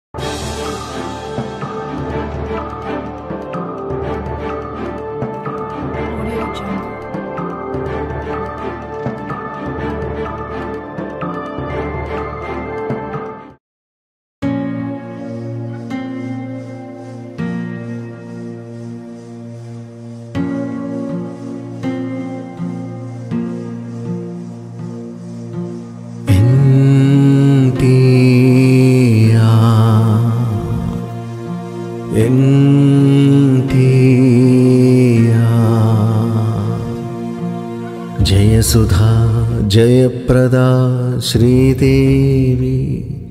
जयसुधा जयप्रदा श्रीदेवी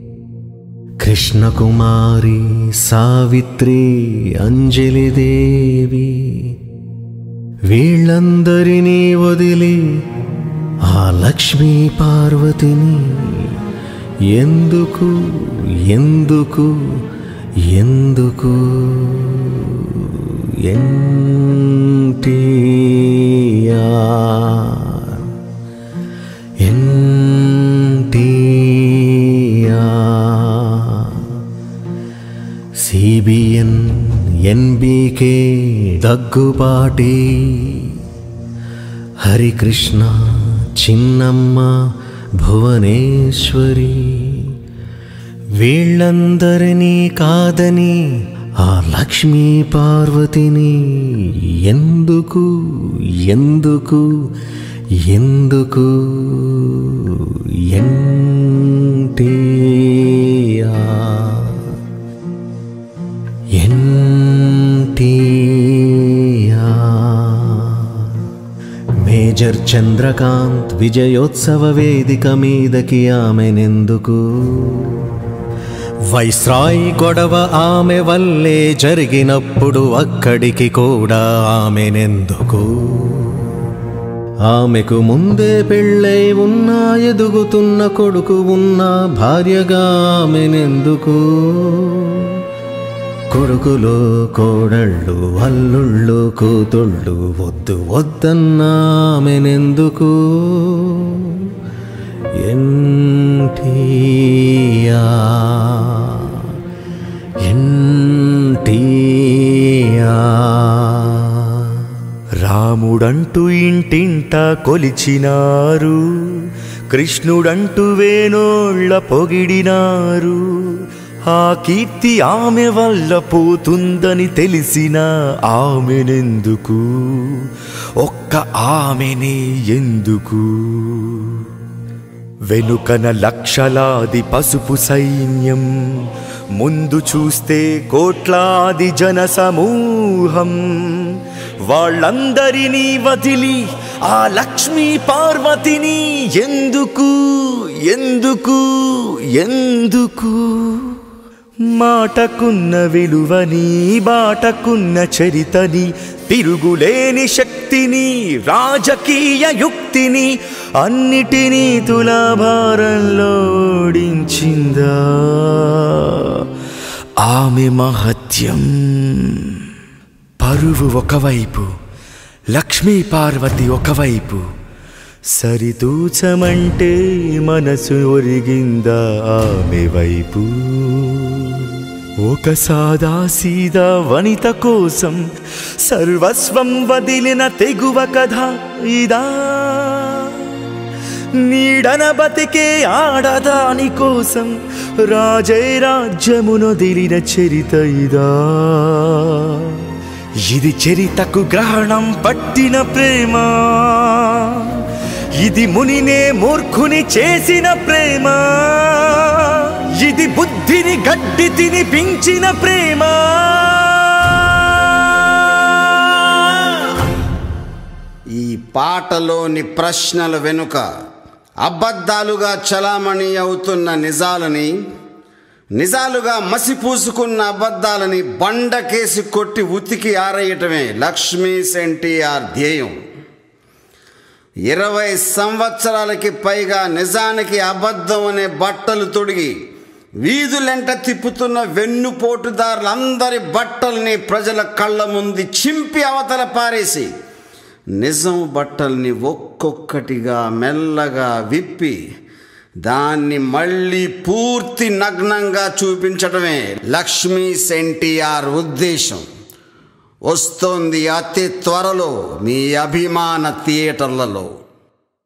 कृष्णकुमारी सावित्री अंजलिदेवी వీళ్ళందరినీ వదిలి ఆ లక్ష్మీ పార్వతిని ఎందుకు ఎందుకు ఎందుకు CBN NBK దగ్గుపాటి హరికృష్ణ చిన్నమ్మ భువనేశ్వరి వీళ్ళందరినీ కాదని ఆ లక్ష్మీ పార్వతిని ఎందుకు ఎందుకు ఎందుకు మేజర్ చంద్రకాంత్ విజయోత్సవ వేదిక మీదకి ఆమెనెందుకు వైస్రాయ్ గొడవ ఆమె వల్లే జరిగినప్పుడు అక్కడికి కూడా ఆమెనెందుకు ఆమెకు ముందే పెళ్ళై ఉన్నా ఎదుగుతున్న కొడుకు ఉన్న భార్యగా ఆమెనెందుకు కొడుకులో కోడళ్ళు అల్లుళ్ళు కూతుళ్ళు వద్దు వద్దన్నా ఆమెనెందుకు రాముడంటూ ఇంటింట కొలిచినారు, కృష్ణుడంటూ వేణోళ్ళ పొగిడినారు. ఆ కీర్తి ఆమె వల్ల పోతుందని తెలిసిన ఆమెనెందుకు, ఒక్క ఆమెనే ఎందుకు? వెనుకన లక్షలాది పసుపు సైన్యం, ముందు చూస్తే కోట్లాది జన సమూహం. వాళ్ళందరినీ వదిలి ఆ లక్ష్మీ పార్వతిని ఎందుకు ఎందుకు ఎందుకు? మాటకున్న విలువని, బాటకున్న చరితని, తిరుగులేని శక్తిని, రాజకీయ యుక్తిని అన్నిటినీ తులాభారంలో ఓడించిందా ఆమె మహత్యం? పరువు ఒకవైపు, లక్ష్మీ పార్వతి ఒకవైపు, సరితూచమంటే మనసు ఒరిగిందా ఆమె వైపు? ఒక సాదాసీదా వనిత కోసం సర్వస్వం వదిలిన తెగువ కథ ఇదా? నీడన బతికే ఆడదాని కోసం రాజే రాజ్యమునొదిలిన చరిత ఇదా? ఇది చరితకు గ్రహణం పట్టిన ప్రేమ, ఇది మునినే మూర్ఖుని చేసిన ప్రేమ, ఇది బుద్ధిని గడ్డి తినిపించిన ప్రేమ. ఈ పాటలోని ప్రశ్నల వెనుక అబద్ధాలుగా చలామణి అవుతున్న నిజాలని, నిజాలుగా మసిపూసుకున్న అబద్ధాలని బండకేసి కొట్టి ఉతికి ఆరేయటమే లక్ష్మీస్ ఎన్టీఆర్ ధ్యేయం. 20 సంవత్సరాలకి పైగా నిజానికి అబద్ధం అనే బట్టలు తొడిగి వీధులెంట తిప్పుతున్న వెన్నుపోటుదారులందరి బట్టల్ని ప్రజల కళ్ళ ముందు చింపి అవతల పారేసి నిజం బట్టల్ని ఒక్కొక్కటిగా మెల్లగా విప్పి దాన్ని మళ్ళీ పూర్తి నగ్నంగా చూపించడమే లక్ష్మీస్ ఎన్టీఆర్ ఉద్దేశం. వస్తోంది అతి త్వరలో మీ అభిమాన థియేటర్లలో.